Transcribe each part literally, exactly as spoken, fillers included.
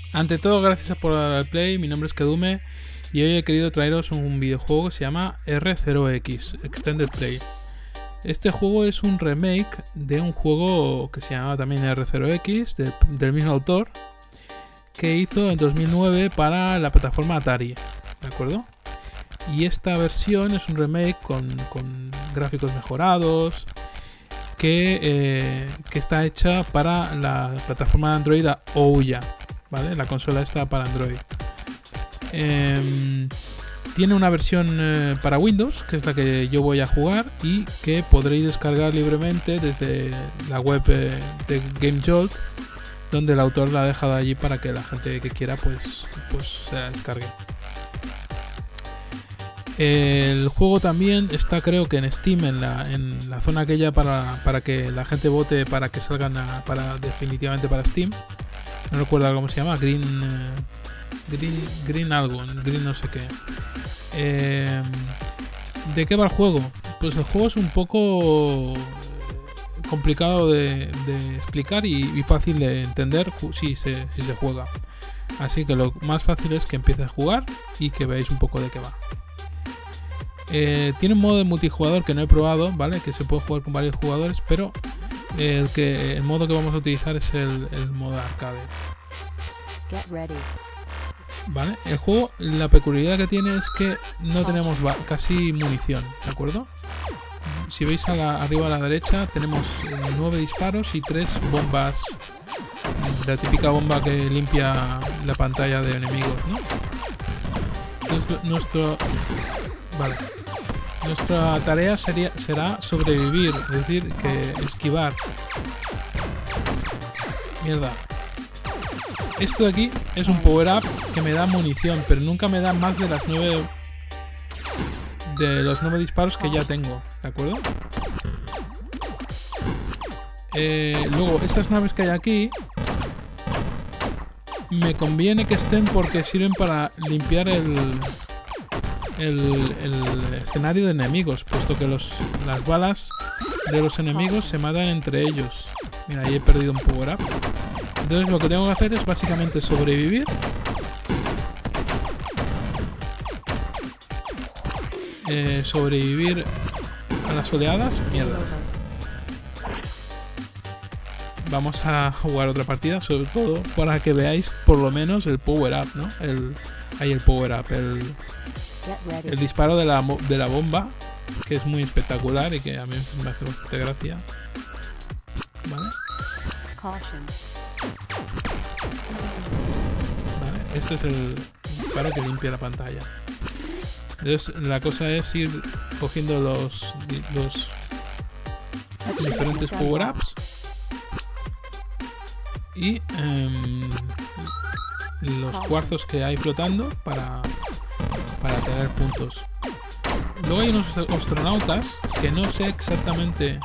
Ante todo, gracias por el play, mi nombre es Kedume y hoy he querido traeros un videojuego que se llama R cero X, Extended Play. Este juego es un remake de un juego que se llamaba también R cero X, de, del mismo autor, que hizo en dos mil nueve para la plataforma Atari, ¿de acuerdo? Y esta versión es un remake con, con gráficos mejorados, que, eh, que está hecha para la plataforma de Android Ouya, ¿vale? La consola está para Android. Eh, tiene una versión eh, para Windows, que es la que yo voy a jugar y que podréis descargar libremente desde la web eh, de GameJolt, donde el autor la ha dejado allí para que la gente que quiera pues, pues se la descargue. El juego también está, creo que en Steam, en la, en la zona aquella para, para que la gente vote para que salgan a, para, definitivamente para Steam. No recuerdo cómo se llama, Green, eh, Green, Green algo, Green no sé qué. Eh, ¿De qué va el juego? Pues el juego es un poco complicado de, de explicar y, y fácil de entender si se, si se juega. Así que lo más fácil es que empieces a jugar y que veáis un poco de qué va. Eh, tiene un modo de multijugador que no he probado, ¿vale? Que se puede jugar con varios jugadores, pero el, que, el modo que vamos a utilizar es el, el modo arcade. ¿Vale? El juego, la peculiaridad que tiene es que no tenemos casi munición, ¿de acuerdo? Si veis a la, arriba a la derecha tenemos nueve disparos y tres bombas. La típica bomba que limpia la pantalla de enemigos, ¿no? Entonces, nuestro... Vale. Nuestra tarea sería, será sobrevivir, es decir, que esquivar. Mierda. Esto de aquí es un power-up que me da munición, pero nunca me da más de las nueve... De los nueve disparos que ya tengo, ¿de acuerdo? Eh, luego, estas naves que hay aquí... Me conviene que estén porque sirven para limpiar el... El, el escenario de enemigos, puesto que los, las balas de los enemigos se matan entre ellos. Mira, ahí he perdido un power up. Entonces lo que tengo que hacer es básicamente sobrevivir. Eh, sobrevivir a las oleadas. Mierda. Vamos a jugar otra partida, sobre todo para que veáis por lo menos el power up, ¿no? El, ahí el power up, el... El disparo de la, de la bomba, que es muy espectacular y que a mí me hace bastante gracia. ¿Vale? Vale, este es el disparo que limpia la pantalla. Entonces la cosa es ir cogiendo los, los diferentes power-ups y um, los cuarzos que hay flotando para... para tener puntos. Luego hay unos astronautas que no sé exactamente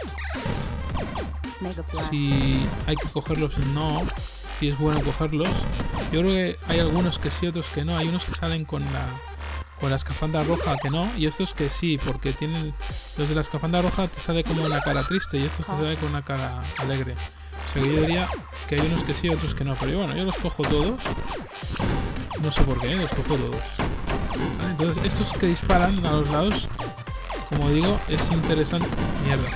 si hay que cogerlos o no, si es bueno cogerlos. Yo creo que hay algunos que sí, otros que no. Hay unos que salen con la con la escafandra roja que no, y estos que sí, porque tienen los de la escafandra roja te sale como una cara triste y estos te sale con una cara alegre. O sea que yo diría que hay unos que sí, otros que no, pero bueno, yo los cojo todos. No sé por qué, los cojo todos. Vale, entonces estos que disparan a los lados, como digo, es interesante. Mierda.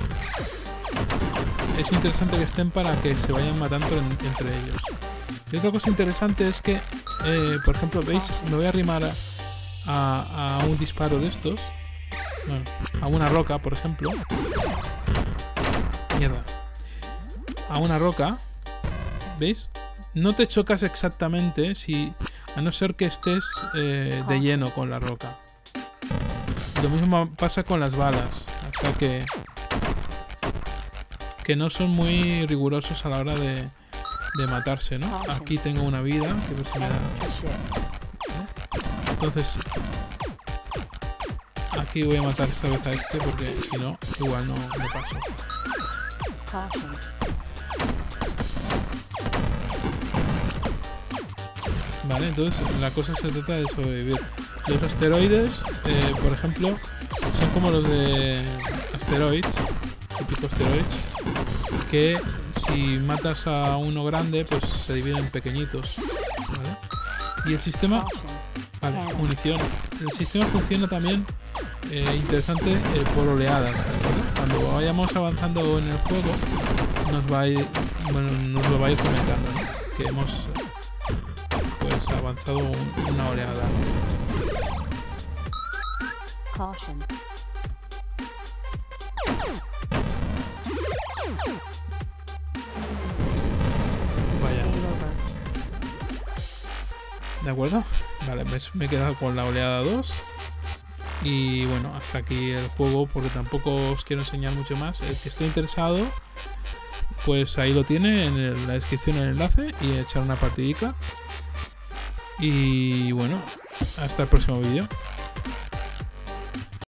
Es interesante que estén para que se vayan matando en, entre ellos. Y otra cosa interesante es que, eh, por ejemplo, veis, me voy a arrimar a, a, a un disparo de estos. Bueno, a una roca, por ejemplo. Mierda. A una roca. ¿Veis? No te chocas exactamente si... A no ser que estés eh, de lleno con la roca. Lo mismo pasa con las balas. O sea que... Que no son muy rigurosos a la hora de, de matarse, ¿no? Aquí tengo una vida. Que ver si me da... ¿Eh? Entonces... Aquí voy a matar esta vez a este porque si no, igual no, no paso. Vale, entonces la cosa se trata de sobrevivir. Los asteroides, eh, por ejemplo, son como los de asteroids, típicos asteroids, que si matas a uno grande, pues se dividen en pequeñitos. Y el sistema... Vale, munición. El sistema funciona también eh, interesante eh, por oleadas. ¿Vale? Cuando vayamos avanzando en el juego, nos va a ir, bueno, nos lo va a ir comentando, ¿no? Que hemos pues avanzado un, una oleada. Caution. Vaya. Game over. ¿De acuerdo? Vale, me, me he quedado con la oleada dos. Y bueno, hasta aquí el juego, porque tampoco os quiero enseñar mucho más. El que esté interesado, pues ahí lo tiene en el- la descripción, el enlace, y echar una partidica. Y bueno, hasta el próximo vídeo.